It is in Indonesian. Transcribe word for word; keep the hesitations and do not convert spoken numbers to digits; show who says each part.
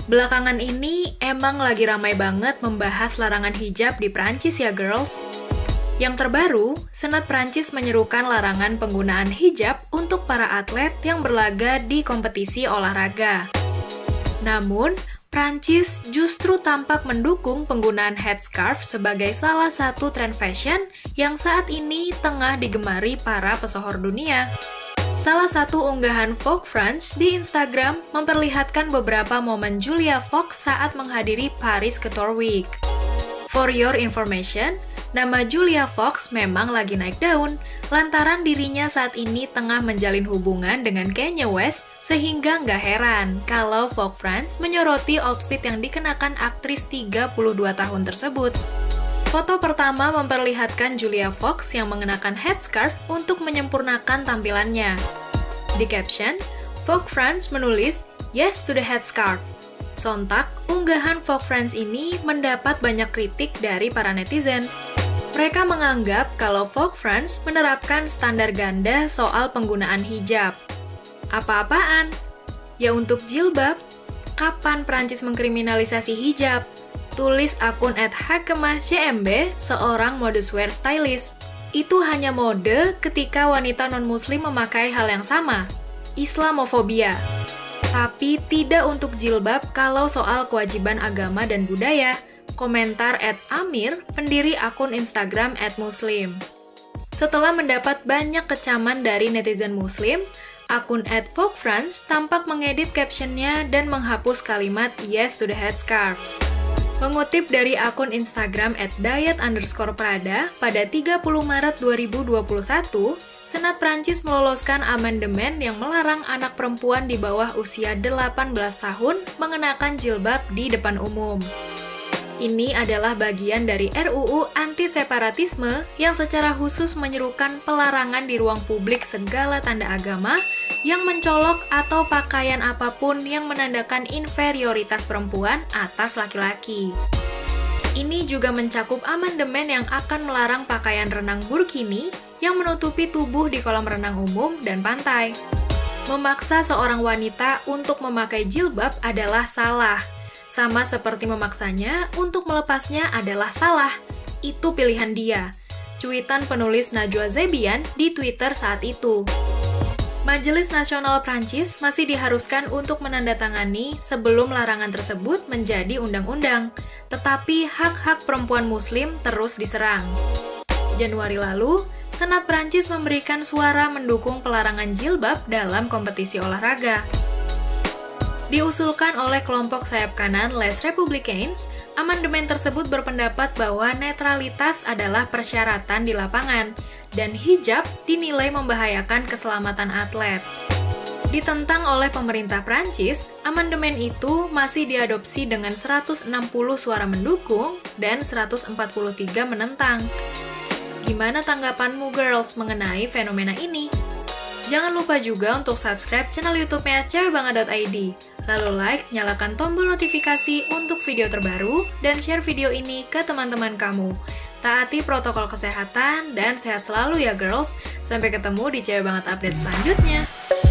Speaker 1: Belakangan ini emang lagi ramai banget membahas larangan hijab di Prancis ya girls. Yang terbaru, Senat Prancis menyerukan larangan penggunaan hijab untuk para atlet yang berlaga di kompetisi olahraga. Namun, Prancis justru tampak mendukung penggunaan headscarf sebagai salah satu tren fashion yang saat ini tengah digemari para pesohor dunia. Salah satu unggahan Vogue France di Instagram memperlihatkan beberapa momen Julia Fox saat menghadiri Paris Couture Week. For your information, nama Julia Fox memang lagi naik daun, lantaran dirinya saat ini tengah menjalin hubungan dengan Kanye West, sehingga nggak heran kalau Vogue France menyoroti outfit yang dikenakan aktris tiga puluh dua tahun tersebut. Foto pertama memperlihatkan Julia Fox yang mengenakan headscarf untuk menyempurnakan tampilannya. Di caption, Vogue France menulis, "Yes to the headscarf." Sontak, unggahan Vogue France ini mendapat banyak kritik dari para netizen. Mereka menganggap kalau Vogue France menerapkan standar ganda soal penggunaan hijab. Apa-apaan? Ya untuk jilbab? Kapan Prancis mengkriminalisasi hijab? Tulis akun et hakemah c m b, seorang modeswear stylist. Itu hanya mode ketika wanita non-muslim memakai hal yang sama, Islamofobia. Tapi tidak untuk jilbab kalau soal kewajiban agama dan budaya, komentar et amir, pendiri akun Instagram et muslim. Setelah mendapat banyak kecaman dari netizen muslim, akun et Vogue France tampak mengedit captionnya dan menghapus kalimat yes to the headscarf. Mengutip dari akun Instagram et diet underscore prada, pada tiga puluh Maret dua ribu dua puluh satu, Senat Prancis meloloskan amandemen yang melarang anak perempuan di bawah usia delapan belas tahun mengenakan jilbab di depan umum. Ini adalah bagian dari R U U anti-separatisme yang secara khusus menyerukan pelarangan di ruang publik segala tanda agama yang mencolok atau pakaian apapun yang menandakan inferioritas perempuan atas laki-laki. Ini juga mencakup amandemen yang akan melarang pakaian renang burkini yang menutupi tubuh di kolam renang umum dan pantai. Memaksa seorang wanita untuk memakai jilbab adalah salah. Sama seperti memaksanya untuk melepasnya adalah salah. Itu pilihan dia. Cuitan penulis Najwa Zebian di Twitter saat itu. Majelis Nasional Prancis masih diharuskan untuk menandatangani sebelum larangan tersebut menjadi undang-undang, tetapi hak-hak perempuan muslim terus diserang. Januari lalu, Senat Prancis memberikan suara mendukung pelarangan jilbab dalam kompetisi olahraga. Diusulkan oleh kelompok sayap kanan Les Républicains, amandemen tersebut berpendapat bahwa netralitas adalah persyaratan di lapangan, dan hijab dinilai membahayakan keselamatan atlet. Ditentang oleh pemerintah Prancis, amandemen itu masih diadopsi dengan seratus enam puluh suara mendukung dan seratus empat puluh tiga menentang. Gimana tanggapanmu girls mengenai fenomena ini? Jangan lupa juga untuk subscribe channel YouTube-nya cewek banget dot i d. Lalu like, nyalakan tombol notifikasi untuk video terbaru, dan share video ini ke teman-teman kamu. Taati protokol kesehatan, dan sehat selalu ya girls. Sampai ketemu di Cewek Banget update selanjutnya.